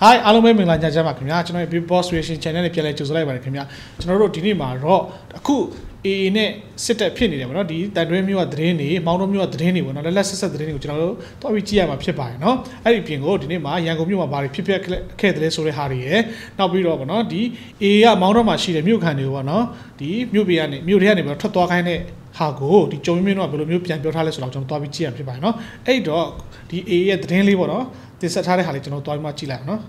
Hi အားလုံးပဲမင်္ဂလာညချမ်းပါခင်ဗျာကျွန်တော်ရဲ့ Big Boss Reaction Channel နဲ့ပြန်လည်ကြိုဆိုလိုက်ပါတယ်ခင်ဗျာကျွန်တော်တို့ဒီနေ့မှာတော့အခု AA နဲ့စစ်တပ်ဖြစ်နေတယ်ဗောနော်ဒီတန်တွင်းမျိုးကသတင်းတွေမောင်းတို့မျိုးကသတင်းတွေဗောနော်လက်လက်ဆက်ဆက်သတင်းတွေကိုကျွန်တော်တို့တွားပြီးကြည့်ရမှာဖြစ်ပါတယ်နော်အဲ့ဒီပြင်ကိုဒီနေ့မှာရန်ကုန်မြို့မှာဘာတွေဖြစ်ခဲ့တယ်ဆိုတဲ့ဟာတွေရယ်နောက်ပြီးတော့ဗောနော်ဒီ AA ကမောင်းတို့မှာရှိတဲ့မြို့ခံတွေဗောနော်ဒီမြို့တွေကနေဗောထွက်သွားခိုင်းတဲ့ဟာကိုဒီကြုံမြင့်တော့ဘယ်လိုမျိုးပြန်ပြောထားလဲဆိုတော့ကျွန်တော်တွားပြီးကြည့်ရမှာဖြစ်ပါတယ်နော်အဲ့တော့ဒီ AA ရဲ့သတင်းလေးဗောနော်တင်ဆက်ထားတဲ့ဟာလေးကျွန်တော်တွားပြီးမှကြည့်လိုက်အောင်နော်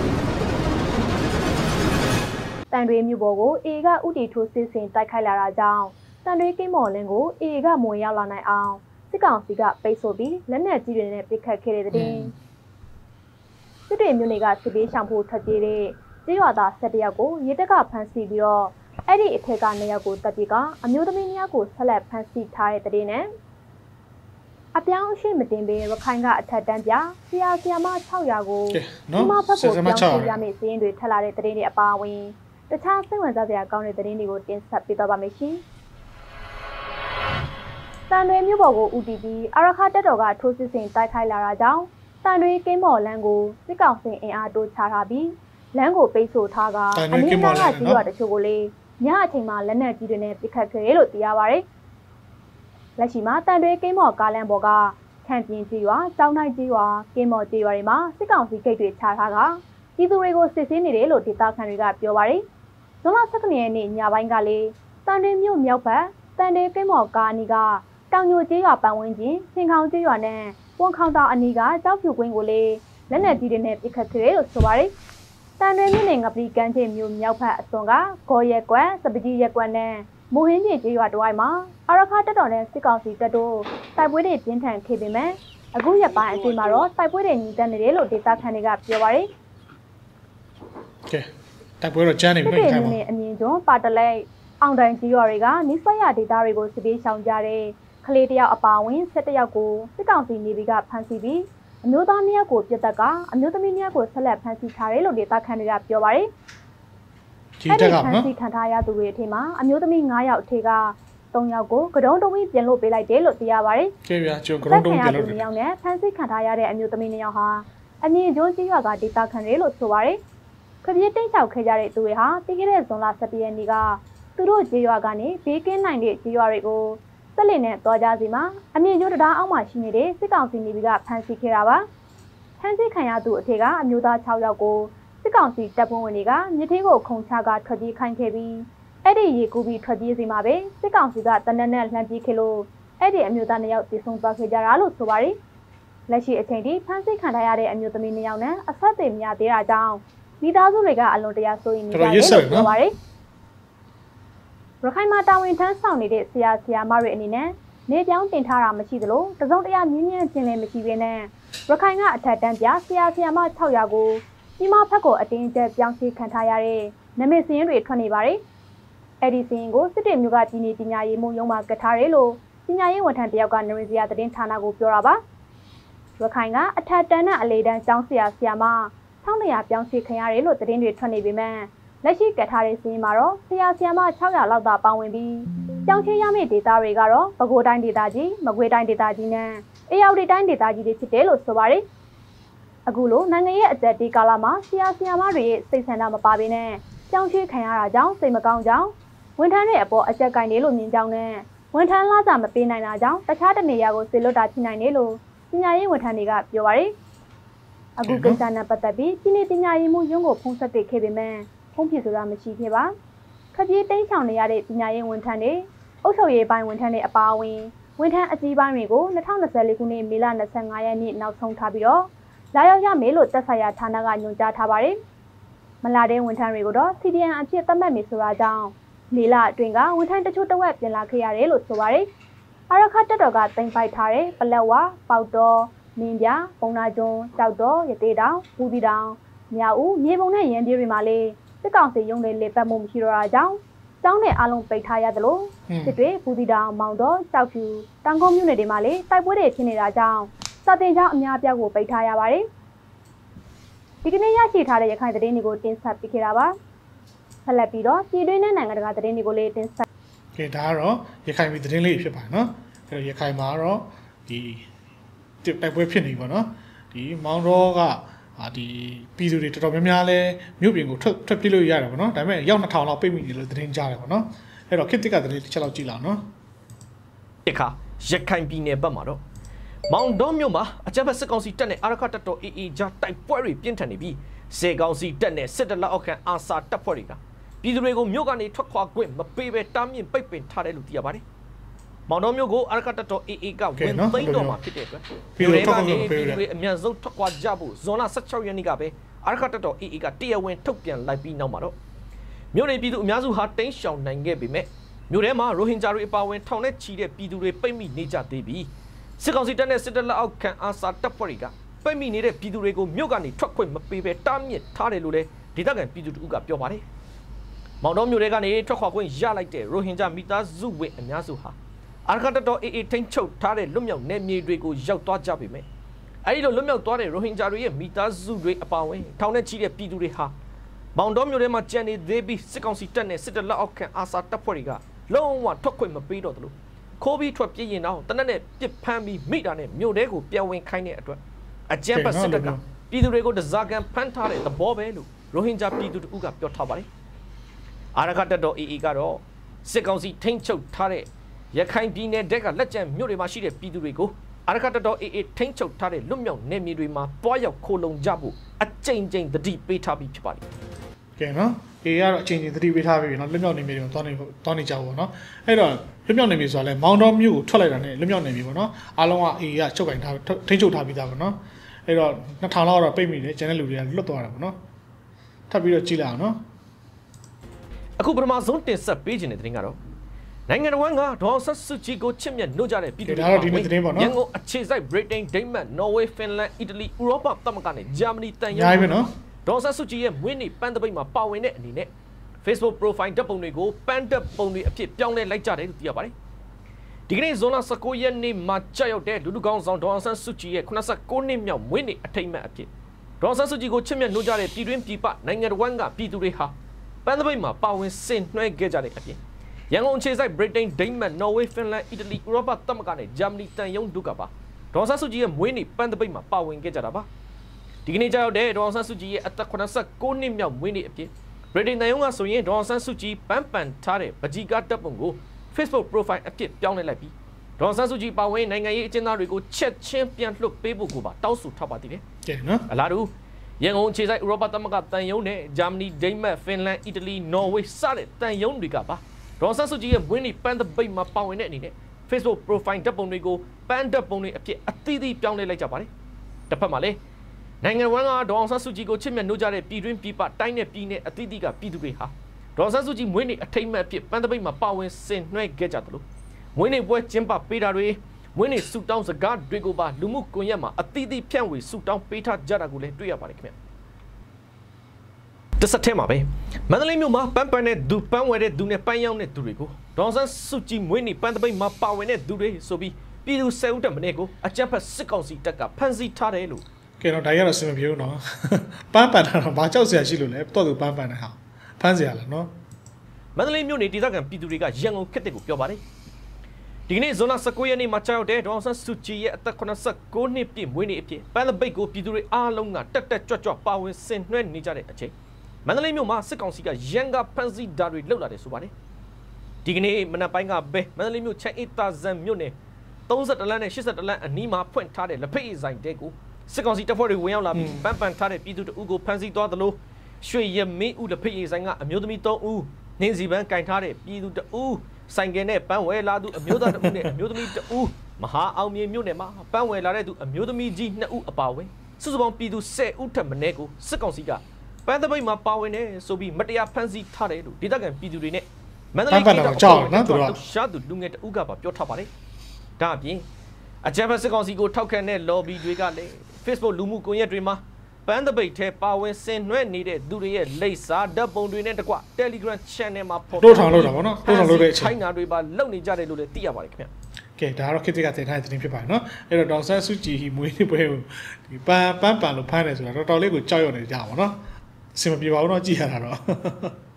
တန်တွေမြို့ပေါ်ကို AA ကဥတီထိုးစစ်ဆင်တိုက်ခိုက်လာတာကြောင့်တန်တွေကိမော်လင်းကို AA ကမွေရောက်လာနိုင်အောင်စစ်ကောင်စီကပိတ်ဆို့ပြီးလက်နက်ကြီးတွေနဲ့ပစ်ခတ်ခဲ့တဲ့တဲ့တင်စစ်တွေမြို့နယ်ကစစ်ပေးဆောင်ဖို့ထွက်ပြေးတဲ့ကြေးရွာသား17ယောက်ကိုရဲတပ်ကဖမ်းဆီးပြီးတော့အဲ့ဒီအထက်က2ယောက်ကိုတပ်ပြီးကအမျိုးသမီး2ယောက်ကိုဆက်လက်ဖမ်းဆီးထားတဲ့တဲ့နဲ့အပြောင်းအရှိမတင်ပေရခိုင်ကအထက်တန်းပြဆရာမ600ကိုဒီမှာဖက်ကိုပြောင်းဆီးရမယ့်စီးရင်တွေထက်လာတဲ့တဲ့တွေအပါအဝင်တခြားစိတ်ဝင်စားစရာကောင်းတဲ့သတင်းတွေကိုတင်ဆက်ပေးတော့ပါမယ်ရှင်။တန်တွေမြို့ပေါ်ကို UTP အာရခတပ်တော်ကထိုးစစ်ဆင်တိုက်ခိုက်လာတာကြောင့်တန်တွေကင်းမော်လန်းကိုစစ်ကောင်စီအင်အားတိုးချထားပြီးလမ်းကိုပိတ်ဆို့ထားကအနည်းငယ်ကကြီးရွာတချို့ကိုလေညအချိန်မှာလက်နက်ကြီးတွေနဲ့ပစ်ခတ်ခဲ့တယ်လို့သိရပါတယ်။လက်ရှိမှာတန်တွေကင်းမော်ကားလမ်းပေါ်ကခံပြင်းကြီးရွာ၊ကျောင်းတိုင်းကြီးရွာ၊ကင်းမော်ကြီးရွာတွေမှာစစ်ကောင်စီဂိတ်တွေချထားကပြည်သူတွေကိုစစ်ဆေးနေတယ်လို့ဒေသခံတွေကပြောပါတယ်။ဇွန်လ19ရက်နေ့ညပိုင်းကလေတန်တွေမြို့မြောက်ဘက်တန်တွေကိမော်ကားအနီးကတောင်ညိုကျေးရွာပတ်ဝန်းကျင်ဆင်ခေါင်ကျေးရွာနဲ့ပွန်ခေါင်တောင်အနီးကကြောက်ဖြူကွင်းကိုလေလက်နက်ကြီးတွေနဲ့ပစ်ခတ်ခဲ့တယ်လို့ဆိုပါတယ်။တန်တွေမြို့နယ်ငပလီကန်းချင်းမြို့မြောက်ဘက်အစွန်ကဂေါ်ရက်ကွက်စပကြီးရက်ကွက်နဲ့မိုးဟင်းကြီးကျေးရွာတဝိုက်မှာအာရခတပ်တော်နဲ့စစ်ကောင်စီတပ်တို့တိုက်ပွဲတွေပြင်းထန်ခဲ့ပေမဲ့အခုရက်ပိုင်းအတွင်းမှာတော့တိုက်ပွဲတွေညီတက်နေတယ်လို့ဒေသခံတွေကပြောပါတယ်။ကဲတိုက်ပွဲတော့ကျန်းနေပြီခိုင်ပါအမြင့်ကျွန်းပါတလိတ်အောင်တိုင်ကြီးရွာတွေကနိစရဒေတာတွေကိုစစ်ပေးဆောင်ကြတဲ့ကလေးတယောက်အပါအဝင်17ယောက်ကိုစစ်ကောင်စီနေဗီကဖမ်းဆီးပြီးအမျိုးသား2ယောက်ကိုပြစ်တက်ကအမျိုးသမီး2ယောက်ကိုဆက်လက်ဖမ်းဆီးထားတယ်လို့ဒေတာခန်တွေကပြောပါတယ်။ဒီတက်ကနော်ဖမ်းဆီးခံထားရသူတွေအထက်မှာအမျိုးသမီး9ယောက်အထက်က3ယောက်ကိုကတုံးတုံးပြီးပြန်လို့ပေးလိုက်တယ်လို့သိရပါတယ်။ကဲဗျာကျွန်တော်ကတုံးတုံးပြန်လို့ 2ယောက်နဲ့ဖမ်းဆီးခံထားရတဲ့အမျိုးသမီး2ယောက်ဟာအမြင့်ကျွန်းကြီးရွာကဒေတာခန်တွေလို့ဆိုပါတယ်။ခပြေးတိတ်ချောက်ခဲ့ကြတဲ့သူတွေဟာပြီးခဲ့တဲ့ဇွန်လ17ရက်နေ့ကသူတို့ကြေးရွာကနေဘေးကင်းနိုင်တဲ့ကြေးရွာတွေကိုစက်လင်နဲ့တွားကြစီမှာအမြင့်ကျွန်းတရားအောက်မှာရှိနေတဲ့စစ်ကောင်စီနေပြီးကဖမ်းဆီးခဲ့တာပါဖမ်းဆီးခံရသူအထက်ကအမျိုးသား6ယောက်ကိုစစ်ကောင်စီတပ်ဖွဲ့ဝင်တွေကမြစ်သေးကိုခုံချကထွက်ပြေးခိုင်းခဲ့ပြီးအဲ့ဒီရေကူးပြီးထွက်ပြေးစီမှာပဲစစ်ကောင်စီကတနက်နဲ့လှမ်းပြေးခဲ့လို့အဲ့ဒီအမျိုးသား2ယောက်တည်ဆုံသွားခဲ့ကြတာလို့ဆိုပါတယ်လက်ရှိအချိန်ထိဖမ်းဆီးခံထားရတဲ့အမျိုးသမီး2ယောက်နဲ့အဆက်အသွယ်မရသေးတာကြောင့်မိသားစုတွေကအလွန်တရာစိုးရိမ်နေကြတယ်လို့ပြောပါတယ်။ရခိုင်မှာတာဝန်ထမ်းဆောင်နေတဲ့ဆရာမတွေအနေနဲ့နေပြောင်းတင်ထားတာမရှိသလိုတစုံတရာမြင်းမြန်းခြင်းလည်းမရှိဘဲနဲ့ရခိုင်ကအထက်တန်းပြဆရာမ600ကိုဒီမှာဖက်ကိုအတင်းကျပ်ပြောင်းရွှေ့ခံထားရတဲ့နာမည်စရင်းတွေထွက်နေပါတယ်။အဲ့ဒီစရင်းကိုစစ်တေမျိုးကပြည်နေပညာရေးမှုရုံးမှာကထားတယ်လို့ပညာရေးဝန်ထမ်းတယောက်ကနရင်းစရာသတင်းဌာနကိုပြောတာပါ။ရခိုင်ကအထက်တန်းနဲ့အလေတန်းကျောင်းဆရာမ1900ပြောင်းရွှေ့ခံရတယ်လို့သတင်းတွေထွက်နေပေမဲ့လက်ရှိကထားတဲ့စီးရင်မှာတော့ဆရာမ600လောက်သာပါဝင်ပြီးကျောင်းချရမယ့်ဒေတာတွေကတော့ပဲခူးတိုင်းဒေတာကြီးမကွေးတိုင်းဒေတာကြီးနဲ့အေရဝတီတိုင်းဒေတာကြီးတွေဖြစ်တယ်လို့ဆိုပါတယ်အခုလိုနိုင်ငံရဲ့အသက်ဒီကာလမှာဆရာမတွေရဲ့စိတ်ဆန္ဒမပါဘဲနဲ့ကျောင်းချခံရတာကြောင့်စိတ်မကောင်းကြောင်းဝန်ထမ်းတွေအပေါ်အကြက်ကင်တယ်လို့မြင်ကြောင်းနဲ့ဝန်ထမ်းလာစာမပေးနိုင်တာကြောင့်တခြားတနေရာကိုဆေလွတ်တာဖြစ်နိုင်တယ်လို့ပညာရေးဝန်ထမ်းတွေကပြောပါတယ်အခုကိစ္စနဲ့ပတ်သက်ပြီးပြည်내ပညာရေးမှုရုံးကိုဖုန်းဆက်တွေ့ခဲ့ပေမဲ့ဖုန်းဖြစ်ဆိုတာမရှိခဲ့ပါခပြေးတိတ်ဆောင်နေရတဲ့ပညာရေးဝန်ထမ်းတွေအုပ်ချုပ်ရေးပိုင်းဝန်ထမ်းတွေအပါအဝင်ဝန်ထမ်းအကြီးပိုင်းတွေကို2024ခုနှစ်မေလ25ရက်နေ့နောက်ဆုံးထားပြီးတော့လာရောက်ရမယ်လို့သက်ဆိုင်ရာဌာနကညွှန်ကြားထားပါတယ်မလာတဲ့ဝန်ထမ်းတွေကိုတော့ CDN အဖြစ်သတ်မှတ်မယ်ဆိုတာကြောင့်မေလအတွင်းကဝန်ထမ်းတချို့တဝက်ပြင်လာခဲ့ရတယ်လို့ဆိုပါတယ်အာရခတပ်တော်ကတင်ပိုက်ထားတဲ့ပလက်ဝပေါတော်မင်းပြပုံနာကျွန်းကြောက်တော်ရသေးတောင်ဘူးတီတောင်မြောက်ဦးမြေပုံနဲ့ရန်ပြေးတွေမှာလေစစ်ကောင်စီရုံးတွေလေပတ်မှုမရှိတော့တာကြောင့်ကျောင်းနဲ့အားလုံးပိတ်ထားရသလိုစစ်တွေဘူးတီတောင်မောင်တော်ကြောက်ဖြူတောင်ကုန်းမြို့နယ်တွေမှာလေတိုက်ပွဲတွေဖြစ်နေတာကြောင့်စာတင်ကျောင်းအများအပြားကိုပိတ်ထားရပါတယ်ဒီကနေ့ရရှိထားတဲ့ရခိုင်သတင်းတွေကိုတင်ဆက်ပေးခဲ့တာပါဆက်လက်ပြီးတော့ပြည်တွင်းနဲ့နိုင်ငံတကာသတင်းတွေကိုလည်းတင်ဆက်ကဲဒါကတော့ရခိုင်ပြည်သတင်းလေးဖြစ်ပါနော်အဲ့တော့ရခိုင်မှာတော့ဒီတိုက်ပွဲဖြစ်နေပြီပေါ့နော်ဒီမောင်တော်ကဒီပြည်သူတွေတော်တော်များများလဲမြို့ပြင်ကိုထွက်ပြေးလို့ရတယ်ပေါ့နော်ဒါပေမဲ့ရောက်2000လောက်ပိတ်မိနေလို့သတင်းကြားတယ်ပေါ့နော်အဲ့တော့ခေတ်တစ်ကသတင်းတစ်ချက်လောက်ကြည့်လာနော်ဒီခါရခိုင်ပြည်နယ်ဘက်မှာတော့မောင်တော်မြို့မှာအကြမ်းဖက်စစ်ကောင်စီတပ်နဲ့အာရခတပ်တော် AA ကြားတိုက်ပွဲတွေပြင်းထန်နေပြီးစေကောင်စီတပ်နဲ့စစ်တပ်လက်အောက်ခံအာစာတပ်ဖွဲ့တွေကပြည်သူတွေကိုမြို့ကနေထွက်ခွာခွင့်မပေးဘဲတားမြစ်ပိတ်ပင်ထားတယ်လို့သိရပါတယ်။မောင်တော်မြို့ကိုအာရခတပ်တော် AA ကဝင်သိမ်းတော့မှာဖြစ်တဲ့အတွက်ပြည်သူတွေအများဆုံးထွက်ခွာကြဖို့ဇွန်လ16ရက်နေ့ကပဲအာရခတပ်တော် AA ကတရားဝင်ထုတ်ပြန်လိုက်ပြီးနောက်မှာတော့မြို့နယ်ပြည်သူအများစုဟာတိမ်းရှောင်နိုင်ခဲ့ပေမဲ့မြို့ထဲမှာရိုဟင်ဂျာတွေအပါအဝင်ထောင်နဲ့ချီတဲ့ပြည်သူတွေပိတ်မိနေကြသေးပြီးစစ်ကောင်စီတပ်နဲ့စစ်တပ်လက်အောက်ခံအာစာတပ်ဖွဲ့တွေကပိတ်မိနေတဲ့ပြည်သူတွေကိုမြို့ကနေထွက်ခွင့်မပေးဘဲတားမြစ်ထားတယ်လို့လည်းဒေသခံပြည်သူတို့ကပြောပါတယ်။မောင်တော်မြို့ထဲကနေထွက်ခွာခွင့်ရလိုက်တဲ့ရိုဟင်ဂျာမိသားစုဝင်အများစုဟာအာရခတပ်တော် AA ထိန်းချုပ်ထားတဲ့လွတ်မြောက်နယ်မြေတွေကိုရောက်သွားကြပေမဲ့အဲဒီလိုလွတ်မြောက်သွားတဲ့ရိုဟင်ဂျာတွေရဲ့မိသားစုတွေအပါအဝင်ထောင်နဲ့ချီတဲ့ပြည်သူတွေဟာမောင်တော်မြို့ထဲမှာကြံနေသေးပြီးစစ်ကောင်စီတပ်နဲ့စစ်တပ်လက်အောက်ခံအာစာတပ်ဖွဲ့တွေကလုံးဝထွက်ခွင့်မပေးတော့သလိုခိုးပြီးထွက်ပြေးရင်တော့တနက်နဲ့ပြစ်ဖမ်းပြီးမိတာနဲ့မြို့ထဲကိုပြန်ဝင်ခိုင်းတဲ့အတွက်အကြမ်းဖက်စစ်တပ်ကပြည်သူတွေကိုတစားကန်ဖမ်းထားတဲ့သဘောပဲလို့ရိုဟင်ဂျာပြည်သူတို့ကပြောထားပါတယ်။အာရခတပ်တော် AA ကတော့စစ်ကောင်စီထိန်းချုပ်ထားတဲ့ရခိုင်ပြည်နယ်တက်ကလက်ကျန်မြို့တွေမှာရှိတဲ့ပြည်သူတွေကိုအာရခတပ်တော် AA ထိန်းချုပ်ထားတဲ့လွတ်မြောက်နယ်မြေတွေမှာတွားရောက်ခိုလုံကြဖို့အကြိမ်ကြိမ်သတိပေးထားပြီးဖြစ်ပါတယ်။ကဲနော် AA ကတော့အချိန်ချင်းသတိပေးထားပြီနော်လွတ်မြောက်နေမြေတွေတွားနေကြဖို့နော်အဲ့တော့လွတ်မြောက်နေမြေဆိုတာလဲမောင်တော်မြို့ကိုထွက်လိုက်တာနဲ့လွတ်မြောက်နေမြေပေါ့နော်အားလုံးက AA ကချုပ်ကင်ထားထိန်းချုပ်ထားပြီးသားပေါ့နော်အဲ့တော့2000လောက်တော့ပိတ်မိတယ်ကျန်တဲ့လူတွေကလွတ်သွားတာပေါ့နော်ထပ်ပြီးတော့ကြည့်လိုက်အောင်နော်အခုပထမဆုံးတင်ဆက်ပေးခြင်းတဲ့တင်ကတော့နိုင်ငံတော်ကဒေါ်ဆက်စုကြည်ကိုချစ်မြတ်နှုတ်ကြတဲ့ပြည်သူတွေဒါတော့ဒီနေ့တင်ပေါ့နော်ရန်ကုန်အခြေစိုက် Britain, Denmark, Norway, Finland, Italy, Europe သမဂ္ဂနဲ့ Germany တန်ရုံးနော်ဒေါ်ဆက်စုကြည်ရဲ့မွေးနေ့ပန်းသပိတ်မှာပါဝင်တဲ့အနေနဲ့ Facebook profile ဓာတ်ပုံတွေကိုပန်းဓာတ်ပုံတွေအဖြစ်ပြောင်းလဲလိုက်ကြတယ်လို့သိရပါတယ်ဒီကနေ့ဇွန်လ19ရက်နေ့မှာကြာရောက်တဲ့လူလူကောင်းဆောင်ဒေါ်ဆန်းစုကြည်ရဲ့89နှစ်မြောက်မွေးနေ့အထိမ်းအမှတ်အဖြစ်ဒေါ်ဆန်းစုကြည်ကိုချစ်မြတ်နှုတ်ကြတဲ့ပြည်တွင်းပြည်ပနိုင်ငံတော်ကပြည်သူတွေဟာပန်းသပိတ်မှာပါဝင်ဆင်နွှဲခဲ့ကြတဲ့အပြင်ရန်ကုန်အခြေစိုက် Britain, Denmark, Norway, Finland, Italy, Europe သမဂ္ဂနဲ့ Germany တန်ရုံးတို့ကပါဒေါ်ဆန်းစုကြည်ရဲ့မွေးနေ့ပန်းသပိတ်မှာပါဝင်ခဲ့ကြတာပါဒီကနေ့ကြာရောက်တဲ့ဒေါ်ဆန်းစုကြည်ရဲ့အသက်89နှစ်မြောက်မွေးနေ့အဖြစ်ဗြိတိန်နိုင်ငံကဆိုရင်ဒေါ်ဆန်းစုကြည်ပန်းပန်ထားတဲ့ပကြီးကားတပ်ပုံကို Facebook profile အဖြစ်ပြောင်းလဲလိုက်ပြီးဒေါ်ဆန်းစုကြည်ပါဝင်နိုင်ငံရေးအကျဉ်းသားတွေကိုချက်ချင်းပြန်လွှတ်ပေးဖို့ကိုပါတောင်းဆိုထားပါသေးတယ်။ကဲနော်အလားတူရန်ကုန်အခြေစိုက်ဥရောပသမဂ္ဂတန်ယုံနဲ့ဂျာမနီဒိန်းမတ်ဖင်လန်အီတလီနော်ဝေးစတဲ့တန်ယုံတွေကပါဒေါ်ဆန်းစုကြည်ရဲ့မွေးနေ့ပန်းသပိတ်မှာပါဝင်တဲ့အနေနဲ့ Facebook profile ဓာတ်ပုံတွေကိုပန်းဓာတ်ပုံတွေအဖြစ်အသီးသီးပြောင်းလဲလိုက်ကြပါတယ်။တစ်ဖက်မှာလည်းနိုင်ငံဝန်ကဒေါ်ဆန်းစုကြည်ကိုချစ်မြတ်နှုတ်ကြတဲ့ပြည်တွင်းပြည်ပတိုင်းနဲ့ပြည်နယ်အသီးသီးကပြည်သူတွေဟာဒေါ်ဆန်းစုကြည်မွေးနေ့အထိမ်းအမှတ်အဖြစ်ပန်းသပိတ်မှာပါဝင်ဆင်နွှဲခဲ့ကြတယ်လို့မွေးနေ့ပွဲကျင်းပပေးတာတွေမွေးနေ့ဆူတောင်းစကားတွေကိုပါလူမှုကွန်ရက်မှာအသီးသီးဖြန့်ဝေဆူတောင်းပေးထားကြတာကိုလည်းတွေ့ရပါတယ်ခင်ဗျတစက်ထဲမှာပဲမန္တလေးမြို့မှာပန်းပန်းတဲ့သူပန်းဝယ်တဲ့သူနဲ့ပန်းရောင်းတဲ့သူတွေကိုဒေါ်ဆန်းစုကြည်မွေးနေ့ပန်းသပိတ်မှာပါဝင်တဲ့သူတွေဆိုပြီးပြည်သူ10ဦးတက်မင်းကိုအကြမ်းဖက်စစ်ကောင်စီတပ်ကဖမ်းဆီးထားတယ်လို့ကဲတော့ဒါရတော့စင်မပြေဘူးနော်ပန်းပန်တာတော့ဘာကြောက်စရာရှိလို့လဲတော့သူပန်းပန်တာဟာဖမ်းစရာလားနော်မန္တလေးမြို့နေဒေသခံပြည်သူတွေကရန်ကုန်ခေတ်ကိုပြောပါတယ်ဒီကနေ့ဇွန်လ19ရက်နေ့မှာကြာရောက်တဲ့ဒေါ်ဆန်းစုကြည်ရဲ့အသက်89နှစ်ပြည့်မွေးနေ့အဖြစ်ပန်းသပိတ်ကိုပြည်သူတွေအားလုံးကတက်တက်ကြွကြွပါဝင်ဆင်နွှဲနေကြတဲ့အချိန်မန္တလေးမြို့မှာစစ်ကောင်စီကရန်ကဖမ်းဆီးဓာတ်တွေလှုပ်လာတယ်ဆိုပါတယ်ဒီကနေ့မနက်ပိုင်းကပဲမန္တလေးမြို့ချမ်းအေးသာဇန်မြို့နယ်30လမ်းနဲ့80လမ်းအနီးမှာဖွင့်ထားတဲ့လက်ဖက်ရည်ဆိုင်တဲကိုစစ်ကောင်စီတပ်ဖွဲ့တွေဝင်ရောက်လာပြီးပန်းပန်ထားတဲ့ပြည်သူတအုပ်ကိုဖမ်းဆီးသွားသလိုရွှေရမင်းဦးလက်ဖက်ရည်ဆိုင်ကအမျိုးသမီး3ဦးနှင်းစီပန်းကင်ထားတဲ့ပြည်သူတအုပ်ဆိုင်ကယ်နဲ့ပန်းဝယ်လာသူအမျိုးသားတအုပ်နဲ့အမျိုးသမီးတအုပ်မဟာအောင်မြေမြို့နယ်မှာပန်းဝယ်လာတဲ့သူအမျိုးသမီးကြီး2ဦးအပါအဝင်စုစုပေါင်းပြည်သူ10ဦးထက်မနည်းကိုစစ်ကောင်စီကပန်းသပိတ်မှာပါဝင်နေဆိုပြီးမတရားဖမ်းဆီးထားတယ်လို့ဒေသခံပြည်သူတွေနဲ့မန္တလေးပြည်တော်ကြောက်နော်သူကရှာသူလူငယ်တအုပ်ကပါပြောထားပါတယ်ဒါအပြင်အကြမ်းဖက်စစ်ကောင်စီကိုထောက်ခံတဲ့ lobby တွေကလည်း Facebook လူမှုကွန်ရက်တွေမှာပန်းသပိတ်ထဲပါဝင်ဆင်နွှဲနေတဲ့သူတွေရဲ့လိပ်စာဓာတ်ပုံတွေနဲ့တကွ Telegram channel မှာဖော်ပြလို့ထောင်လို့တာဗောနော်လို့ထောင်လို့တဲ့အချိန် China တွေပါလုံနေကြတယ်လို့လည်းသိရပါတယ်ခင်ဗျကဲဒါကတော့ခေတ်ကတင်ထားတဲ့သတင်းဖြစ်ပါတယ်နော်အဲ့တော့ဒေါက်ဆန်းစုကြည်မွေးနေ့ပွဲကိုဒီပန်းလို့ဖမ်းတယ်ဆိုတာတော်တော်လေးကိုကြောက်ရွံ့နေကြပါဗောနော်အဆင်မပြေပါဘူးနော်ကြည့်ရတာတော့โ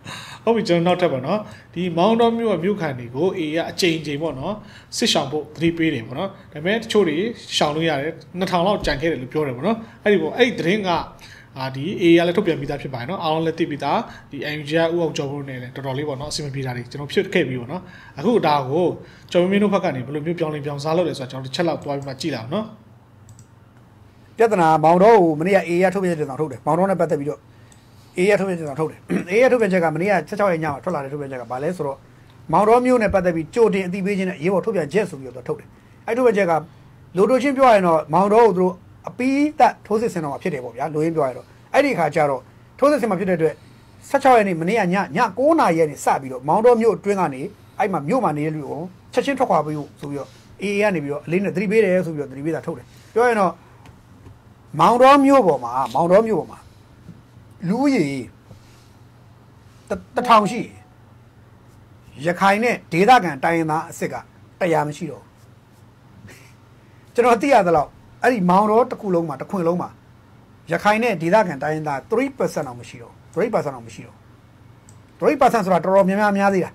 ဟုတ်ပြီကျွန်တော်နောက်ထပ်ပေါ့နော်ဒီမောင်တော်မြို့ကမြို့ခံတွေကိုအေးကအချိန်ချိန်ပေါ့နော်စစ်ရှောင်ဖို့သတိပေးတယ်ပေါ့နော်ဒါပေမဲ့တချို့တွေရှောင်လို့ရတယ်2000လောက်ကြံခဲ့တယ်လို့ပြောတယ်ပေါ့နော်အဲ့ဒီပေါ့အဲ့ဒီသတင်းကဒီအေးရလည်းထုတ်ပြန်ပြီးသားဖြစ်ပါတယ်နော်အားလုံးလည်းသိပြီးသားဒီ NUG ကဥအောင်ကျော်ဖို့နေတယ်တော်တော်လေးပေါ့နော်အဆင်မပြေတာတွေကျွန်တော်ဖြစ်ခဲ့ပြီးပေါ့နော်အခုဒါကိုကျော်မင်းတို့ဘက်ကနေဘယ်လိုမျိုးပြောင်းလဲပြောင်းစားလုပ်လဲဆိုတော့ကျွန်တော်တစ်ချက်လောက်တွားပြီးမှကြည့်လိုက်အောင်နော်ပြဿနာမောင်တော်ကိုမနေ့ကအေးရထုတ်ပြန်တဲ့တောင်ထုတ်တယ်မောင်တော်နဲ့ပတ်သက်ပြီးတော့အေးရထုတ်ပြန်တဲ့တောင်ထုတ်တယ်အေးရထုတ်ပြန်ချက်ကမနေ့က16ရက်ညမှာထွက်လာတဲ့ထုတ်ပြန်ချက်ကဘာလဲဆိုတော့မောင်တော်မျိုးနဲ့ပတ်သက်ပြီးကြိုတင်အသိပေးခြင်းနဲ့ရေးပေါ်ထုတ်ပြန်ချက်ဆိုပြီးတော့ထုတ်တယ်အဲ့ထုတ်ပြန်ချက်ကလိုတိုချင်းပြောရရင်တော့မောင်တော်ကိုသူတို့အပီးသက်ထိုးစစ်ဆင်တော့ဖြစ်တယ်ပေါ့ဗျာလိုရင်းပြောရတော့အဲ့ဒီခါကျတော့ထိုးစစ်ဆင်မှာဖြစ်တဲ့အတွက်16ရက်နေ့မနေ့ကည9နာရီရက်နေ့စပြီးတော့မောင်တော်မျိုးအတွင်းကနေအဲ့မှာမြို့မှာနေတဲ့လူကိုချက်ချင်းထွက်ခွာပြီးဆိုပြီးတော့အေးကနေပြီးတော့အလေးနဲ့သတိပေးတယ်ဆိုပြီးတော့သတိပေးတာထုတ်တယ်ပြောရင်တော့မောင်တော်မျိုးပေါ်မှာလူကြီး1000ရှိရခိုင်နဲ့ဒေသခံတိုင်းရင်းသားအစ်စ်က100မရှိတော့ကျွန်တော်သိရသလောက်အဲ့ဒီမောင်တော်တစ်ခုလုံးမှာတစ်ခွင်လုံးမှာရခိုင်နဲ့ဒေသခံတိုင်းရင်းသား 3% အောင်မရှိတော့ 3% အောင်မရှိတော့ 3% ဆိုတာတော်တော်များသေးတာ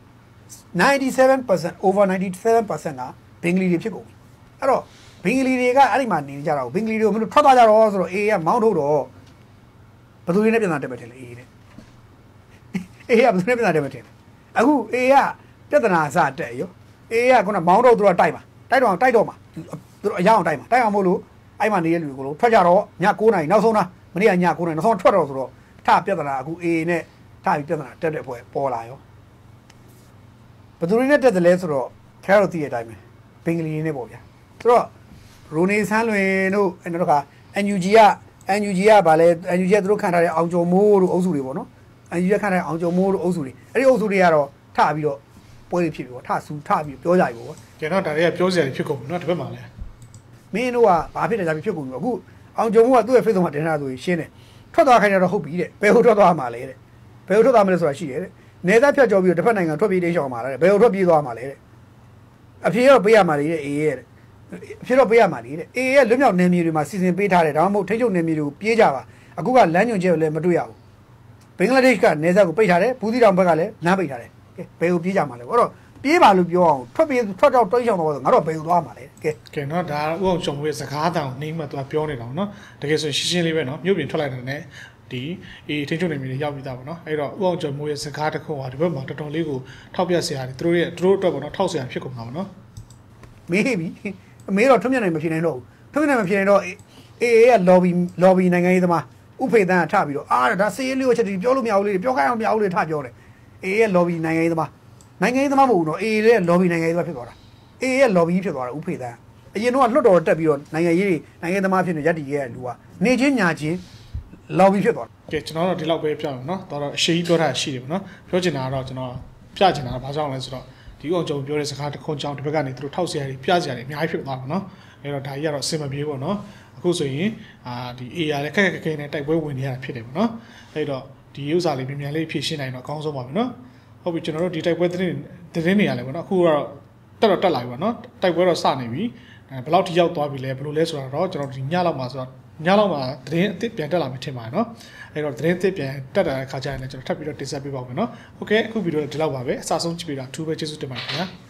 97% over 97% ကဘင်္ဂလီတွေဖြစ်ကုန်ပြီအဲ့တော့ဘင်္ဂလီတွေကအဲ့ဒီမှာနေကြတာကိုဘင်္ဂလီတွေကိုမလို့ထွက်သွားကြတော့ဆိုတော့အေးကမောင်းထုတ်တော့ဘယ်သူတွေနဲ့ပြန်လာတက်ပဲတယ်လေအေးကဘယ်သူနဲ့ပြန်လာတက်ပဲတယ်အခုအေးကပြဿနာအစတက်ရောအေးကခုနမောင်းထုတ်သူကတိုက်တော့မှာသူတို့အရအောင်တိုက်အောင်မို့လို့အဲ့မှာနေတဲ့လူတွေကိုထွက်ကြတော့ည9နာရီနောက်ဆုံးလားမနေ့ကည9နာရီနောက်ဆုံးထွက်တော့ဆိုတော့ထပြဿနာအခုအေးနဲ့ထပြီးပြဿနာတက်တဲ့ပွဲပေါ်လာရောဘယ်သူတွေနဲ့တက်တယ်လဲဆိုတော့ခဲတော့သိတဲ့အတိုင်းပဲဘင်္ဂလီတွေနဲ့ပေါ့ဗျာဆိုတော့ရိုနေဆန်းလွင်တို့အဲ့တော့က NUG ကဗာလဲ NUG ကသူတို့ခံထားတဲ့အောင်ကျော်မိုးတို့အုပ်စုတွေပေါ့နော် NUG ခံထားတဲ့အောင်ကျော်မိုးတို့အုပ်စုတွေအဲ့ဒီအုပ်စုတွေကတော့ထပြီးတော့ပွဲတွေဖြစ်ပြီပေါ့ထပြီးပြောကြပြီပေါ့ကျွန်တော်ဒါတွေကပြောစရာဖြစ်ကုန်ပြီနော်တစ်ဖက်မှာလဲမင်းတို့ကဘာဖြစ်တယ်ကြာဖြစ်ကုန်ပြီအခုအောင်ကျော်မိုးကသူ့ရဲ့ Facebook မှာတင်ထားဆိုရှင်းတယ်ထွက်သွားခိုင်းတော့ဟုတ်ပြီတဲ့ဘယ်ဟိုထွက်သွားမှာလဲတဲ့ဘယ်ဟိုထွက်သွားမလဲဆိုတာရှိတယ်တဲ့နေသက်ဖြတ်ကျော်ပြီးတော့တစ်ဖက်နိုင်ငံထွက်ပြေးတိတ်ရှောင်မှာလဲဘယ်ဟိုထွက်ပြေးသွားမှာလဲတဲ့အဖေတော့ပေးရမှာလေတဲ့အေးရဲ့အဖေတော့ပေးရမှာလေတဲ့အေးရဲ့လွတ်မြောက်နေမြေတွေမှာစီစဉ်ပေးထားတယ်ဒါမှမဟုတ်ထိတ်ချုပ်နေမြေတွေကိုပြေးကြပါအခုကလမ်းညွှန်ချက်ကိုလည်းမတွေ့ရဘူးဘင်္ဂလားဒေ့ရှ်ကနေဆက်ကိုပိတ်ထားတယ်ဘူးသီးတောင်ဘက်ကလည်းလမ်းပိတ်ထားတယ်ကဲဘယ်ကိုပြေးကြမှာလဲအဲ့တော့ပြေးပါလို့ပြောအောင်ထွက်တော့တိတ်ရှောင်တော့ဆိုငါတို့ဘယ်ကိုသွားမှာလဲကဲနော်ဒါဥအောင်ချုံရဲ့စကားတောင်နှိမ့်မှသွားပြောနေတာနော်တကယ်ဆိုရှင်းလေးပဲနော်မြို့ပြင်ထွက်လိုက်တဲ့ဒီထိန်းချုပ်နေမြေတွေရောက်ပြီးသားပေါ့နော်အဲ့တော့ဥအောင်ကျော်မိုးရဲ့စကားတစ်ခုဟာဒီဘက်မှာတော်တော်လေးကိုထောက်ပြစရာတွေသူတို့အတွက်ပေါ့နော်ထောက်စရာဖြစ်ကုန်တာပေါ့နော်မေးပြီအမေတော့ထွန်းမြတ်နိုင်မဖြစ်နိုင်တော့ဘူးထွန်းမြတ်နိုင်မဖြစ်နိုင်တော့အေးက lobby နိုင်ငံရေးသမားဥဖေတန်းထပြီးတော့ဒါစေးလေးကိုချက်တီပြောလို့မရဘူးလေပြောခိုင်းအောင်မရဘူးလေထပြောတယ်အေးရဲ့ lobby နိုင်ငံရေးသမားမဟုတ်ဘူးနော်အေးရဲ့ lobby နိုင်ငံရေးသမားဖြစ်သွားတာအေးရဲ့ lobby ဖြစ်သွားတာဥဖေတန်းအရင်တော့လွတ်တော်တက်ပြီးတော့နိုင်ငံရေးသမားဖြစ်နေရက်တီရဲ့လူကနေချင်းညာချင်းlobby ဖြစ်သွားတာကဲကျွန်တော်တို့ဒီလောက်ပဲပြောအောင်နော်တော်တော်အရှိကြီးပြောတာရှိတယ်ပေါ့နော်ပြောချင်တာကတော့ကျွန်တော်ပြချင်တာကဘာကြောင့်လဲဆိုတော့ဒီအောင်ကြုံပြောတဲ့စကားတစ်ခုကြောင့်ဒီဘက်ကနေသူတို့ထောက်စရာတွေပြစရာတွေအများကြီးဖြစ်သွားပါတော့အဲ့တော့ဒါကြီးကတော့အဆင်မပြေပေါ့နော်အခုဆိုရင်ဒီ AR လည်းခက်ခဲနဲ့တိုက်ပွဲဝင်နေရတာဖြစ်တယ်ပေါ့နော်အဲ့တော့ဒီဥစ္စာလေးမြန်လေးဖြည့်ရှင်းနိုင်တော့အကောင်းဆုံးပါပဲနော်ဟုတ်ပြီကျွန်တော်တို့ဒီတိုက်ပွဲသတင်းနေရလဲပေါ့နော်အခုကတော့တက်လာပြီပေါ့နော်တိုက်ပွဲတော့စနေပြီဘယ်လောက်ထိရောက်သွားပြီလဲဘယ်လိုလဲဆိုတော့ကျွန်တော်ဒီညလောက်မှာဆိုတော့ညလောက်မှာသတင်းအသစ်ပြန်တက်လာမှထင်ပါတယ်နော်အဲ့တော့သတင်းအသစ်ပြန်တက်တာတဲ့ခါကျရင်လည်းကျွန်တော်ထပ်ပြီးတော့တင်ဆက်ပေးပါဦးမယ်နော်ဟုတ်ကဲ့အခုဗီဒီယိုဒီလောက်ပါပဲအစဆုံးကြည့်ပြီးတော့အထူးပဲကျေးဇူးတင်ပါတယ်ခင်ဗျာ